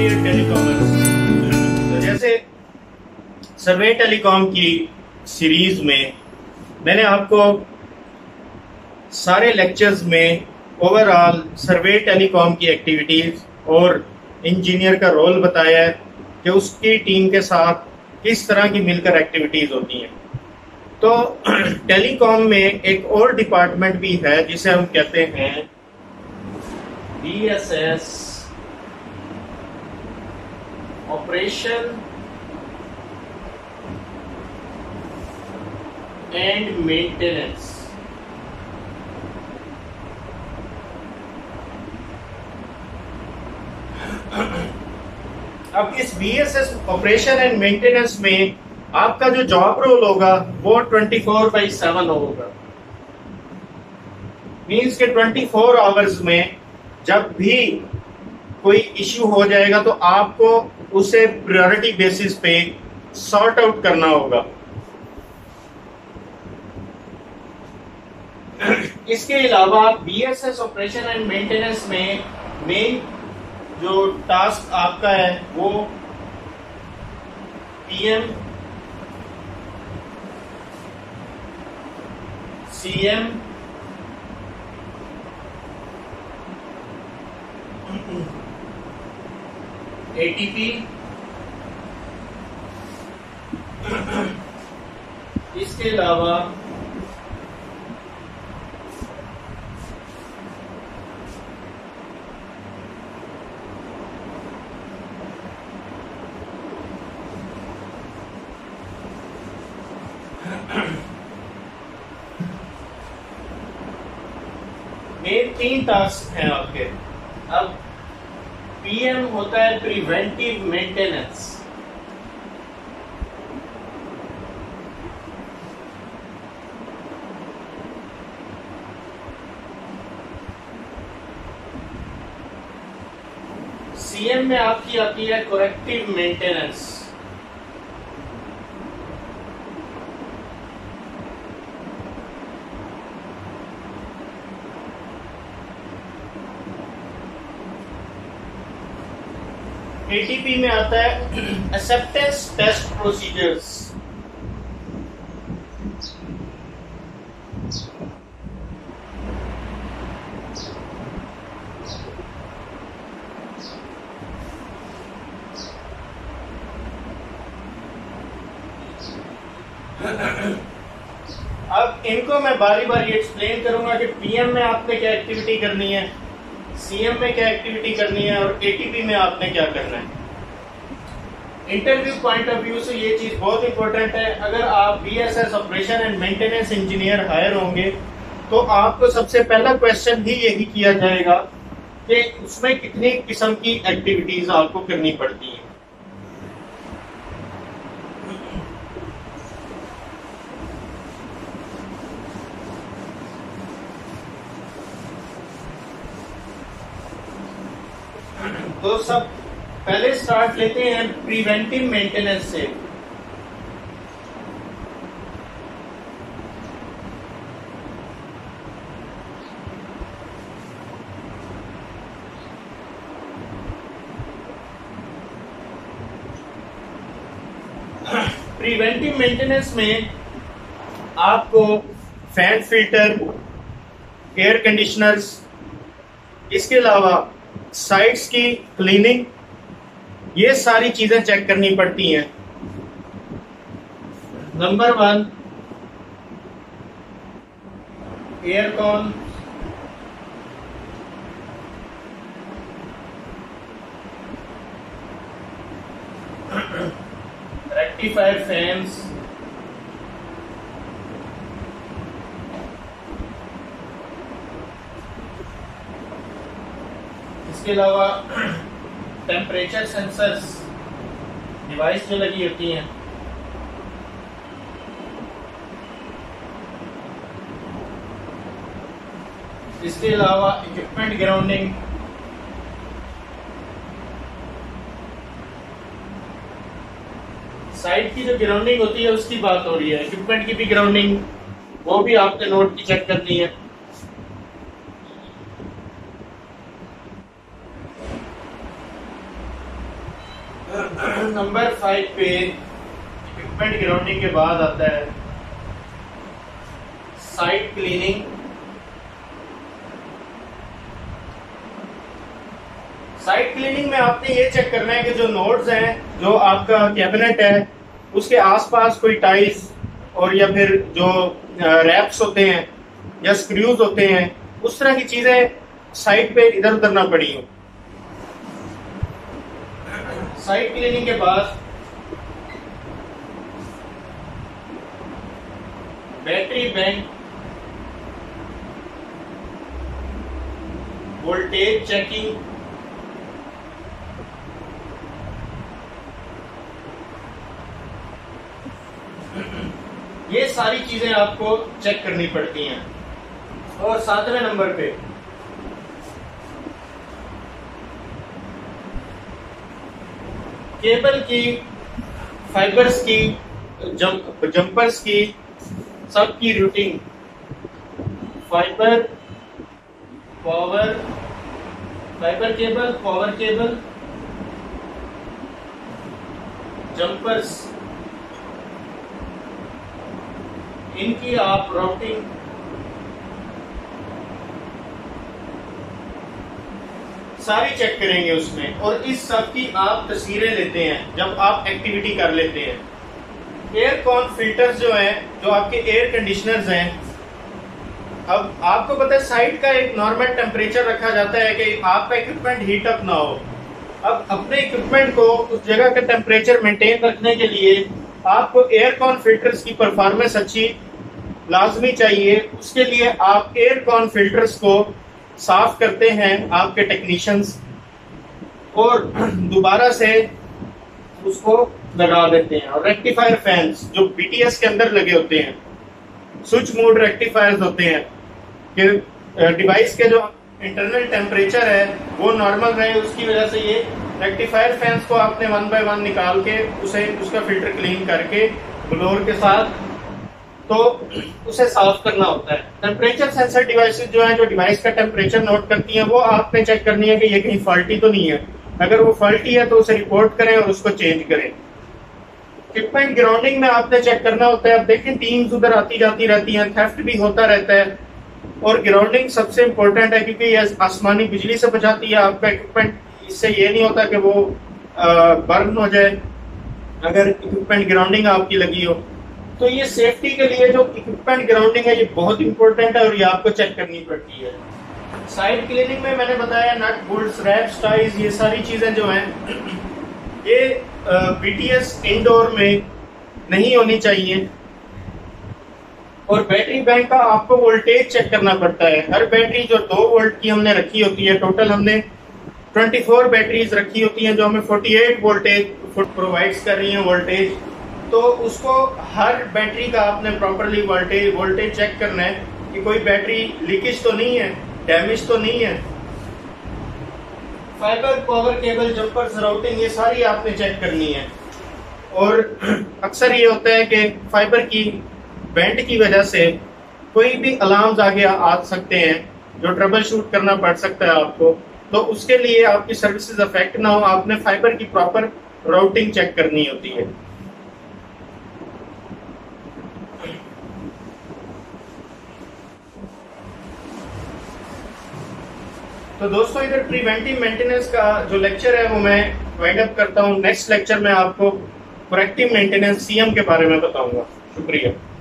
Dear टेलीकॉमर्स, तो जैसे सर्वे telecom की सीरीज में मैंने आपको सारे लेक्चर्स में ओवरऑल सर्वे टेलीकॉम की एक्टिविटीज और इंजीनियर का रोल बताया है कि उसकी टीम के साथ किस तरह की मिलकर एक्टिविटीज होती हैं। तो टेलीकॉम में एक और डिपार्टमेंट भी है जिसे हम कहते हैं BSS ऑपरेशन एंड मेंटेनेंस। अब इस BSS ऑपरेशन एंड मेंटेनेंस में आपका जो जॉब रोल होगा वो 24/7 होगा। मींस के 24 आवर्स में जब भी कोई इश्यू हो जाएगा तो आपको उसे प्रायोरिटी बेसिस पे सॉर्ट आउट करना होगा। इसके अलावा BSS ऑपरेशन एंड मेंटेनेंस में मेन जो टास्क आपका है वो PM, CM, ATP, इसके अलावा मेन 3 टास्क हैं आपके। अब PM होता है प्रिवेंटिव मेंटेनेंस। CM में आपकी आती है करेक्टिव मेंटेनेंस। ATP में आता है एक्सेप्टेंस टेस्ट प्रोसीजर्स। अब इनको मैं बारी बारी एक्सप्लेन करूंगा कि PM में आपने क्या एक्टिविटी करनी है, CM में क्या एक्टिविटी करनी है और ATP में आपने क्या करना है। इंटरव्यू पॉइंट ऑफ व्यू से ये चीज बहुत इंपॉर्टेंट है। अगर आप BSS operation and maintenance engineer hire होंगे तो आपको सबसे पहला क्वेश्चन ही यही किया जाएगा कि उसमें कितनी किस्म की एक्टिविटीज आपको करनी पड़ती हैं। तो सब पहले स्टार्ट लेते हैं प्रिवेंटिव मेंटेनेंस से। प्रिवेंटिव मेंटेनेंस में आपको फैन फिल्टर, एयर कंडीशनर्स, इसके अलावा साइट्स की क्लीनिंग, ये सारी चीजें चेक करनी पड़ती हैं। नंबर 1 एयरकॉन, रेक्टिफायर फैंस, इसके अलावा टेम्परेचर सेंसर्स डिवाइस जो लगी होती हैं, इसके अलावा इक्विपमेंट ग्राउंडिंग, साइट की जो ग्राउंडिंग होती है उसकी बात हो रही है। इक्विपमेंट की भी ग्राउंडिंग वो भी आपके नोट की चेक करनी है। नंबर 5 पे इक्विपमेंट ग्राउंडिंग के बाद आता है साइट क्लीनिंग। साइट क्लीनिंग में आपने ये चेक करना है कि जो नोड्स हैं, जो आपका कैबिनेट है, उसके आसपास कोई टाइल्स और या फिर जो रैप्स होते हैं या स्क्रूज होते हैं, उस तरह की चीजें साइट पे इधर उधर ना पड़ी हो। साइट क्लीनिंग के बाद बैटरी बैंक, वोल्टेज चेकिंग, ये सारी चीजें आपको चेक करनी पड़ती हैं। और 7वें नंबर पे केबल की, फाइबर्स की, जंपर्स की, सबकी routing, fibre cable, power cable, jumpers, इनकी आप राउटिंग, सारी चेक करेंगे उसमें। और इस सब की आप तस्वीरें लेते हैं जब आप एक्टिविटी कर लेते हैं। एयर कॉन फिल्टर्स जो हैं, जो आपके एयर कंडीशनर्स हैं, अब आपको पता है साइट का एक नॉर्मल टेम्परेचर रखा जाता है कि आपका इक्विपमेंट हीट अप ना हो। अब अपने इक्विपमेंट को उस जगह का टेम्परेचर मेंटेन रखने के लिए आपको एयर कॉन फिल्टर्स की परफॉर्मेंस अच्छी लाजमी चाहिए। उसके लिए आप एयर कॉन फिल्टर्स को साफ करते हैं आपके टेक्नीशियंस, और दोबारा से उसको लगा देते हैं। और रेक्टिफायर फैंस जो बीटीएस के अंदर लगे होते हैं, स्विच मोड रेक्टिफायर्स होते हैं कि डिवाइस के जो इंटरनल टेम्परेचर है वो नॉर्मल रहे, उसकी वजह से ये रेक्टिफायर फैंस को आपने 1 बाय 1 निकाल के उसका फिल्टर क्लीन करके ब्लोअर के साथ तो उसे साफ करना होता है। टेम्परेचर सेंसर डिवाइसेस जो हैं, जो डिवाइस का टेम्परेचर नोट करती हैं, वो आपने चेक करनी है कि ये कहीं फॉल्टी तो नहीं है। अगर वो फॉल्टी है तो उसे रिपोर्ट करें और उसको चेंज करें। इक्विपमेंट ग्राउंडिंग में आपने चेक करना होता है। अब देखें टीम्स उधर आती जाती रहती हैं, थेफ्ट भी होता रहता है, और ग्राउंडिंग सबसे इंपॉर्टेंट है क्योंकि ये आसमानी बिजली से बचाती है आपका इक्विपमेंट। इससे ये नहीं होता कि वो बर्न हो जाए अगर इक्विपमेंट ग्राउंडिंग आपकी लगी हो। तो ये सेफ्टी के लिए जो इक्विपमेंट ग्राउंडिंग है ये बहुत इंपॉर्टेंट है और ये आपको चेक करनी पड़ती है। साइड क्लीनिंग में मैंने बताया नट बोल्ट्स, रैप्स, टाइज, ये सारी चीजें जो हैं ये बीटीएस इंडोर में नहीं होनी चाहिए। और बैटरी बैंक का आपको वोल्टेज चेक करना पड़ता है। हर बैटरी जो 2 वोल्ट की हमने रखी होती है, टोटल हमने 24 बैटरीज रखी होती हैं जो हमें 48 वोल्टेज प्रोवाइड्स कर रही हैं वोल्टेज। तो उसको हर बैटरी का आपने प्रॉपरली वोल्टेज चेक करना है कि कोई बैटरी लीकेज तो नहीं है, डैमेज तो नहीं है। Fibre, power cable, jumpers, routing, ये सारी आपने चेक करनी है। और अक्सर ये होता है कि फाइबर की बेंट की वजह से कोई भी अलार्म्स आगे आ सकते हैं जो ट्रबल शूट करना पड़ सकता है आपको। तो उसके लिए आपकी सर्विसेज अफेक्ट ना हो, आपने फाइबर की प्रॉपर राउटिंग चेक करनी होती है। तो दोस्तों इधर प्रिवेंटिव मेंटेनेंस का जो लेक्चर है वो मैं वाइंड अप करता हूँ। नेक्स्ट लेक्चर में आपको प्रोएक्टिव मेंटेनेंस सीएम के बारे में बताऊंगा। शुक्रिया।